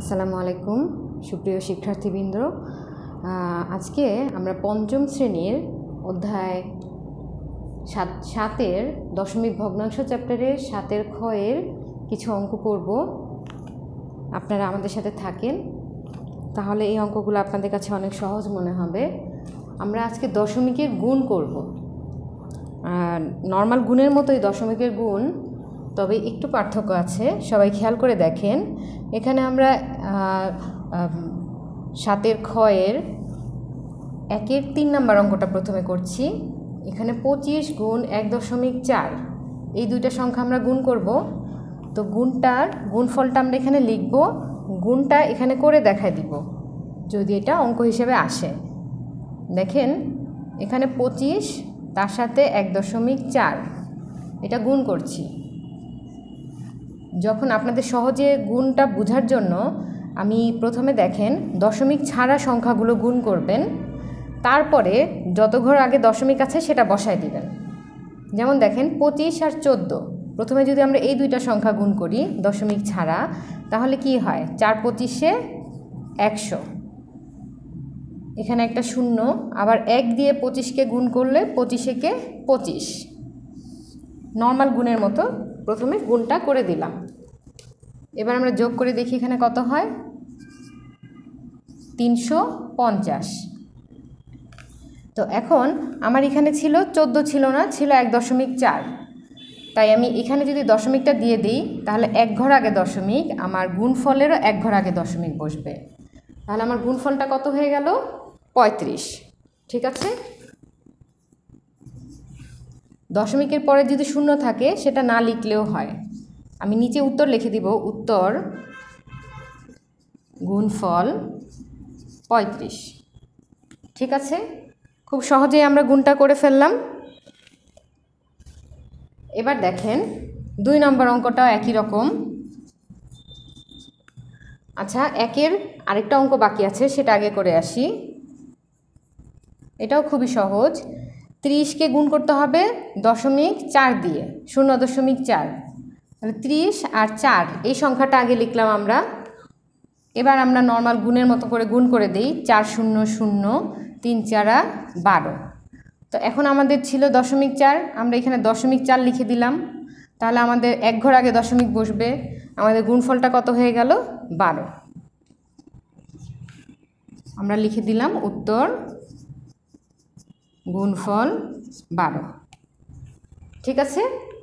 আসসালামু আলাইকুম সুপ্রিয় শিক্ষার্থীবৃন্দ। আজকে আমরা পঞ্চম শ্রেণীর অধ্যায় 7-এর দশমিক ভগ্নাংশ চ্যাপ্টারের 7-এর ক্ষয়ের কিছু অঙ্ক করব। আপনারা আমাদের সাথে থাকেন, তাহলে এই অঙ্কগুলো আপনাদের কাছে অনেক সহজ মনে হবে। আমরা আজকে দশমিকের গুণ করব। নর্মাল গুণের মতোই দশমিকের গুণ, তবে একটু পার্থক্য আছে। সবাই খেয়াল করে দেখেন, এখানে আমরা 7-এর ক্ষয়ের 1-এর 3 নম্বর অঙ্কটা প্রথমে করছি। এখানে 25 গুণ 1.4 এই দুইটা সংখ্যা আমরা গুণ করব। তো গুণফলটা আমরা এখানে লিখব, গুণটা এখানে করে দেখাই দিব যদি এটা অঙ্ক হিসেবে আসে। দেখেন এখানে 25 তার সাথে 1.4 এটা গুণ করছি। যখন আপনাদের সহজে গুণটা বোঝার জন্য আমি প্রথমে দেখেন দশমিক ছাড়া সংখ্যাগুলো গুণ করবেন, তারপরে যত ঘর আগে দশমিক আছে সেটা বসায় দিবেন। যেমন দেখেন 25 আর 14, প্রথমে যদি আমরা এই দুইটা সংখ্যা গুণ করি দশমিক ছাড়া, তাহলে কি হয়? 4 25-এ 100, এখানে একটা শূন্য, আবার 1 দিয়ে 25কে গুণ করলে 25-একে 25। নর্মাল গুণের মতো প্রথমে গুণটা করে দিলাম। এবার আমরা যোগ করে দেখি এখানে কত হয়। 350। তো এখন আমার এখানে ছিল 14 ছিল না, ছিল 1.4। তাই আমি এখানে যদি দশমিকটা দিয়ে দিই তাহলে 1 ঘর আগে দশমিক, আমার গুণফলেরও 1 ঘর আগে দশমিক বসবে। তাহলে আমার গুণফলটা কত হয়ে গেল? 35। ঠিক আছে। দশমিকের পরে যদি শূন্য থাকে সেটা না লিখলেও হয়। আমি নিচে উত্তর লিখে দিব, উত্তর গুণফল 35। ঠিক আছে, খুব সহজেই আমরা গুণটা করে ফেললাম। এবার দেখেন 2 নম্বর অঙ্কটাও একই রকম। আচ্ছা, 1-এর আরেকটা অঙ্ক বাকি আছে, সেটা আগে করে আসি। এটাও খুবই সহজ। 30কে গুণ করতে হবে 0.4 দিয়ে, 0.4। তাহলে 30 আর 4 এই সংখ্যাটা আগে লিখলাম আমরা। এবার আমরা নর্মাল গুণের মতো করে গুণ করে দিই। 4 0 0 3 4 12। তো এখন আমাদের ছিল 0.4, আমরা এখানে 0.4 লিখে দিলাম। তাহলে আমাদের 1 ঘর আগে দশমিক বসবে। আমাদের গুণফলটা কত হয়ে গেল? 12। আমরা লিখে দিলাম উত্তর গুণফল 12। ঠিক আছে।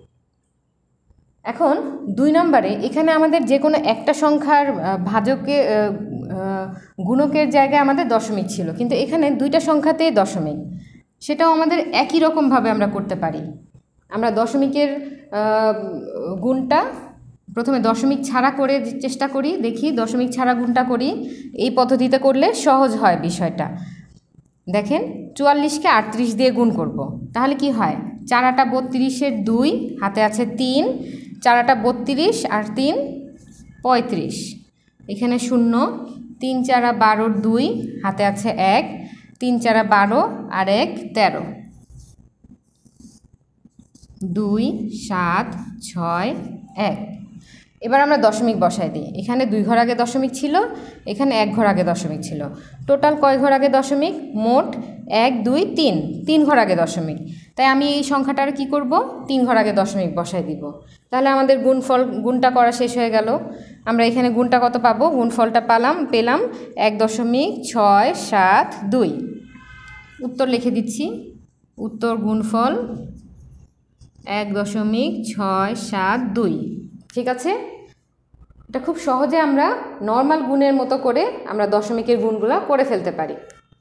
এখন 2 নম্বরে এখানে আমাদের যে কোনো একটা সংখ্যার ভাজকে গুণকের জায়গায় আমাদের দশমিক ছিল, কিন্তু এখানে দুইটা সংখ্যাতেই দশমিক। সেটাও আমাদের একই রকমভাবে আমরা করতে পারি। আমরা দশমিকের গুণটা প্রথমে দশমিক ছাড়া করে চেষ্টা করি, দেখি দশমিক ছাড়া গুণটা করি। এই পদ্ধতিতে করলে সহজ হয় বিষয়টা। দেখেন 44-কে 38 দিয়ে গুণ করব। তাহলে কি হয়? 4 8 32-এর 2, হাতে আছে 3, 4 8 32 আর 3 35। এখানে 0, 3 4 12-র 2, হাতে আছে 1, 3 4 12 আর 1 13, 2 7 6 1। এবার আমরা দশমিক বসাই দিই। এখানে 2 ঘর আগে দশমিক ছিল, এখানে 1 ঘর আগে দশমিক ছিল। টোটাল কয় ঘর আগে দশমিক? মোট 1 2 3, 3 ঘর আগে দশমিক। তাই আমি এই সংখ্যাটার কি করব? 3 ঘর আগে দশমিক বসাই দিব। তাহলে আমাদের গুণটা করা শেষ হয়ে গেল। আমরা এখানে গুণটা কত পাবো? গুণফলটা পেলাম 1.672। উত্তর লিখে দিচ্ছি, উত্তর গুণফল 1.672। ঠিক আছে। এটা খুব সহজে আমরা নর্মাল গুণের মতো করে আমরা দশমিকের গুণগুলো করে ফেলতে পারি।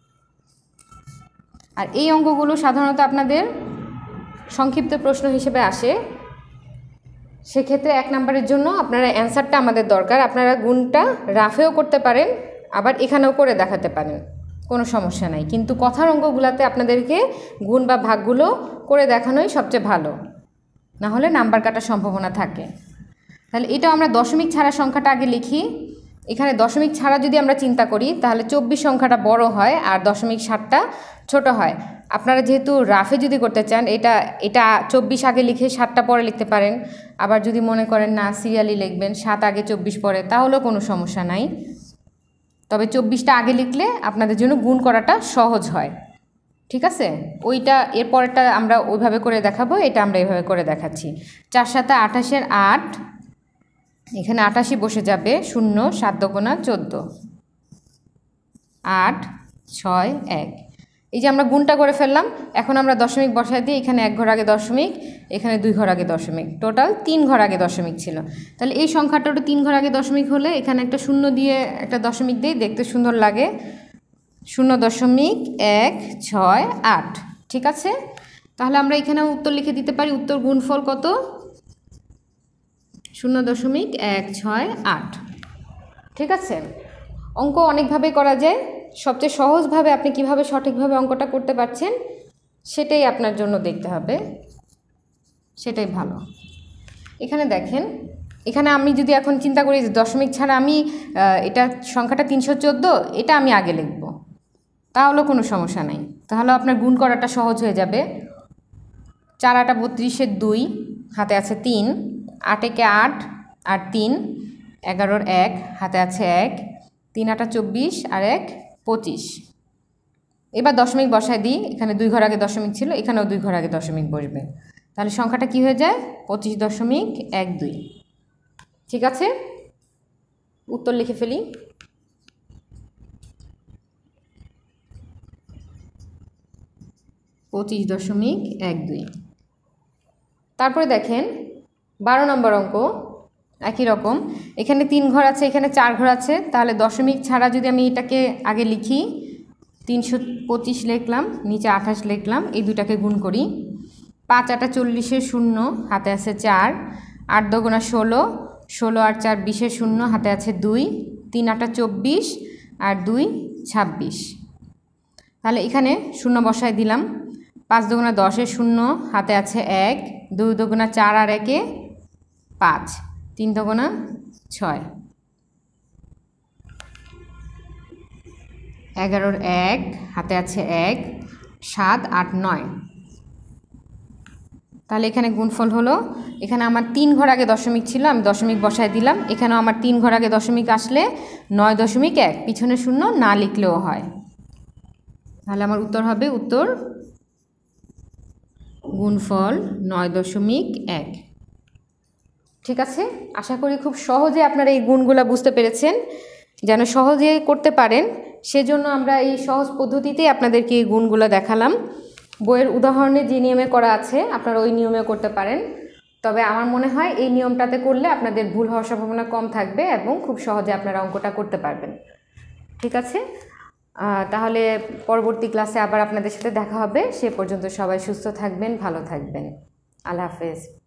আর এই অঙ্কগুলো সাধারণত আপনাদের সংক্ষিপ্ত প্রশ্ন হিসেবে আসে। সেক্ষেত্রে 1 নম্বরের জন্য আপনারা অ্যান্সারটা আমাদের দরকার। আপনারা গুণটা রাফেও করতে পারেন, আবার এখানেও করে দেখাতে পারেন, কোনো সমস্যা নাই। কিন্তু কথার অঙ্কগুলোতে আপনাদেরকে গুণ বা ভাগগুলো করে দেখানোই সবচেয়ে ভালো, না হলে নাম্বার কাটার সম্ভাবনা থাকে। তাহলে এটা আমরা দশমিক ছাড়া সংখ্যাটা আগে লিখি। এখানে দশমিক ছাড়া যদি আমরা চিন্তা করি তাহলে 24 সংখ্যাটা বড় হয় আর 0.7টা ছোট হয়। আপনারা যেহেতু রাফে যদি করতে চান এটা এটা 24 আগে লিখে 7টা পরে লিখতে পারেন। আবার যদি মনে করেন না সিরিয়ালি লিখবেন 7 আগে 24 পরে, তাহলেও কোনো সমস্যা নাই। তবে 24টা আগে লিখলে আপনাদের জন্য গুণ করাটা সহজ হয়। ঠিক আছে, ওইটা এর পরেরটা আমরা ওইভাবে করে দেখাবো, এটা আমরা এইভাবে করে দেখাচ্ছি। 4 7 28-এর 8, এখানে 88 বসে যাবে, 0 7 দোগুণা 14, 8 6 1। এই যে আমরা গুণটা করে ফেললাম। এখন আমরা দশমিক বসাই দিই, এখানে 1 ঘর আগে দশমিক, এখানে 2 ঘর আগে দশমিক, টোটাল 3 ঘর আগে দশমিক ছিল। তাহলে এই সংখ্যাটা 3 ঘর আগে দশমিক হলে এখানে একটা 0 দিয়ে একটা দশমিক দিই, দেখতে সুন্দর লাগে। 0.168। ঠিক আছে, তাহলে আমরা এখানে উত্তর লিখে দিতে পারি। উত্তর গুণফল কত? 0.168। ঠিক আছে, অঙ্ক অনেকভাবে করা যায়। সবচেয়ে সহজভাবে আপনি কিভাবে সঠিকভাবে অঙ্কটা করতে পারছেন সেটাই আপনার জন্য দেখতে হবে, সেটাই ভালো। এখানে দেখেন, এখানে আমি যদি এখন চিন্তা করি দশমিক ছাড়া আমি এটা সংখ্যাটা 314, এটা আমি আগে লিখব, তাহলেও কোনো সমস্যা নাই। তাহলে আপনার গুণ করাটা সহজ হয়ে যাবে। 4 8 32-এর 2, হাতে আছে 3, 8 একে 8 আর 3, 11-এর 1, হাতে আছে 1, 3 8 24 আর 1 25। এবার দশমিক বসায় দিই, এখানে 2 ঘর আগে দশমিক ছিল, এখানেও 2 ঘর আগে দশমিক বসবে, তাহলে সংখ্যাটা কি হয়ে যায়? 25.12। ঠিক আছে, উত্তর লিখে ফেলি। .12। তারপরে দেখেন 12 নম্বর অঙ্ক, একই রকম। এখানে 3 ঘর আছে, এখানে 4 ঘর আছে, তাহলে দশমিক ছাড়া যদি আমি এটাকে আগে লিখি, 325 লিখলাম, নিচে 28 লিখলাম, এই দুটাকে গুণ করি। 5 8 40-এর 0, হাতে আছে 4, 8 2 16, 16 আর 4 20-এর 0, হাতে আছে 2, 3 8 24 আর 2 26। তাহলে এখানে 0 বসায় দিলাম। 5 2 10-এর 0, হাতে আছে 1, 2 2 4 আর 1 5, 3 2 6, 11-এর 1, হাতে আছে 1, 7 8 9। তাহলে এখানে গুণফল হলো, এখানে আমার 3 ঘর আগে দশমিক ছিল, আমি দশমিক বসায় দিলাম। এখানেও আমার 3 ঘর আগে দশমিক আসলে 9.1, পিছনে 0 না লিখলেও হয়। তাহলে আমার উত্তর হবে, উত্তর গুণফল 9.1। ঠিক আছে, আশা করি খুব সহজে আপনারা এই গুণগুলো বুঝতে পেরেছেন। যেন সহজে করতে পারেন সেজন্য আমরা এই সহজ পদ্ধতিতেই আপনাদেরকে এই গুণগুলো দেখালাম। বইয়ের উদাহরণে যে নিয়মে করা আছে আপনারা ওই নিয়মে করতে পারেন, তবে আমার মনে হয় এই নিয়মটাতে করলে আপনাদের ভুল হওয়ার সম্ভাবনা কম থাকবে এবং খুব সহজে আপনারা অঙ্কটা করতে পারবেন। ঠিক আছে, তাহলে পরবর্তী ক্লাসে আবার আপনাদের সাথে দেখা হবে। সে পর্যন্ত সবাই সুস্থ থাকবেন, ভালো থাকবেন। আল্লাহ হাফেজ।